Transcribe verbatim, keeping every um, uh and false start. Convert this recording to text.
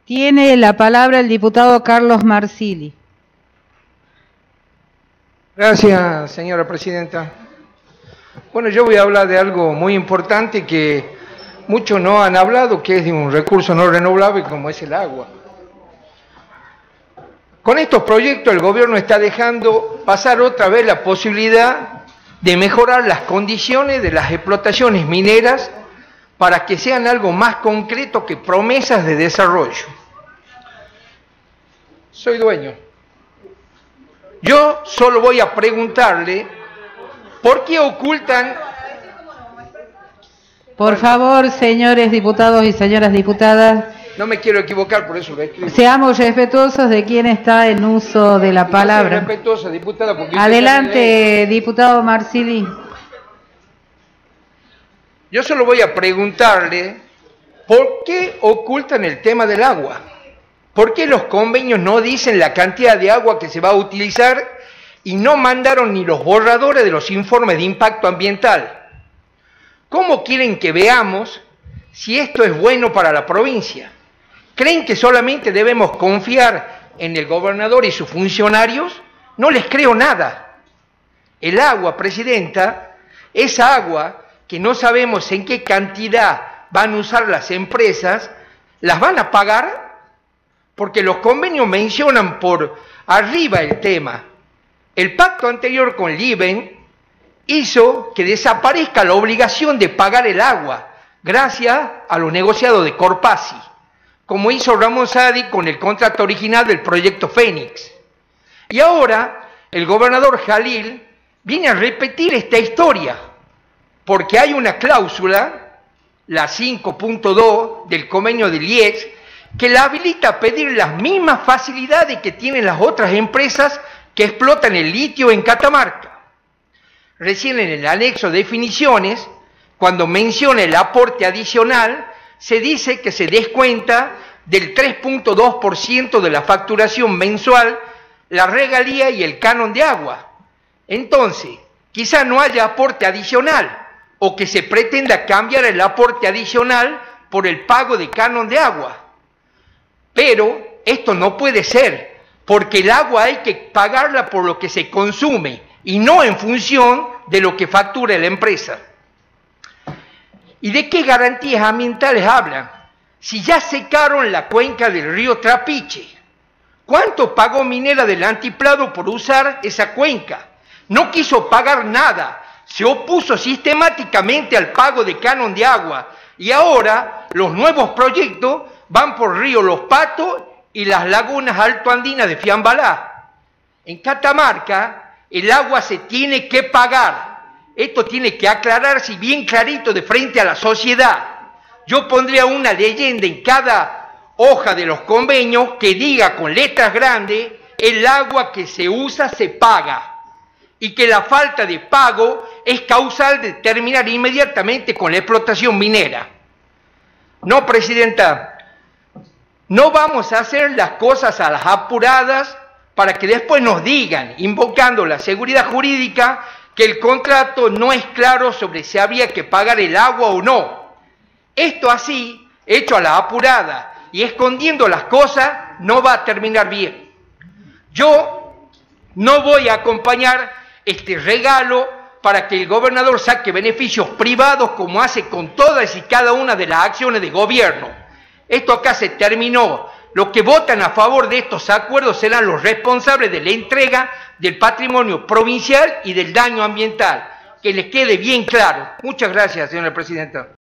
Tiene la palabra el diputado Carlos Marsili. Gracias, señora presidenta. Bueno, yo voy a hablar de algo muy importante que muchos no han hablado, que es de un recurso no renovable como es el agua. Con estos proyectos el gobierno está dejando pasar otra vez la posibilidad de mejorar las condiciones de las explotaciones mineras para que sean algo más concreto que promesas de desarrollo. Soy dueño. Yo solo voy a preguntarle por qué ocultan... Por favor, señores diputados y señoras diputadas, no me quiero equivocar, por eso lo escribo. Seamos respetuosos de quien está en uso de la palabra. Respetuosa, diputada, porque adelante, diputado Marsili. Yo solo voy a preguntarle por qué ocultan el tema del agua. ¿Por qué los convenios no dicen la cantidad de agua que se va a utilizar y no mandaron ni los borradores de los informes de impacto ambiental? ¿Cómo quieren que veamos si esto es bueno para la provincia? ¿Creen que solamente debemos confiar en el gobernador y sus funcionarios? No les creo nada. El agua, presidenta, esa agua que no sabemos en qué cantidad van a usar las empresas, ¿las van a pagar? Porque los convenios mencionan por arriba el tema. El pacto anterior con Liben hizo que desaparezca la obligación de pagar el agua, gracias a los negociados de Corpasi, como hizo Ramón Saadi con el contrato original del proyecto Fénix. Y ahora el gobernador Jalil viene a repetir esta historia, porque hay una cláusula, la cinco punto dos del convenio del I E X, que la habilita a pedir las mismas facilidades que tienen las otras empresas que explotan el litio en Catamarca. Recién en el anexo de definiciones, cuando menciona el aporte adicional, se dice que se descuenta del tres punto dos por ciento de la facturación mensual la regalía y el canon de agua. Entonces, quizá no haya aporte adicional, o que se pretenda cambiar el aporte adicional por el pago de canon de agua. Pero esto no puede ser, porque el agua hay que pagarla por lo que se consume y no en función de lo que factura la empresa. ¿Y de qué garantías ambientales hablan? Si ya secaron la cuenca del río Trapiche, ¿cuánto pagó Minera del Altiplano por usar esa cuenca? No quiso pagar nada, se opuso sistemáticamente al pago de canon de agua y ahora los nuevos proyectos van por Río Los Patos y las lagunas altoandinas de Fiambalá. En Catamarca el agua se tiene que pagar. Esto tiene que aclararse bien clarito de frente a la sociedad. Yo pondría una leyenda en cada hoja de los convenios que diga con letras grandes: el agua que se usa se paga. Y que la falta de pago es causal de terminar inmediatamente con la explotación minera. No, presidenta. No vamos a hacer las cosas a las apuradas para que después nos digan, invocando la seguridad jurídica, que el contrato no es claro sobre si había que pagar el agua o no. Esto así, hecho a la apurada y escondiendo las cosas, no va a terminar bien. Yo no voy a acompañar este regalo para que el gobernador saque beneficios privados como hace con todas y cada una de las acciones de gobierno. Esto acá se terminó. Los que votan a favor de estos acuerdos serán los responsables de la entrega del patrimonio provincial y del daño ambiental. Que les quede bien claro. Muchas gracias, señora presidenta.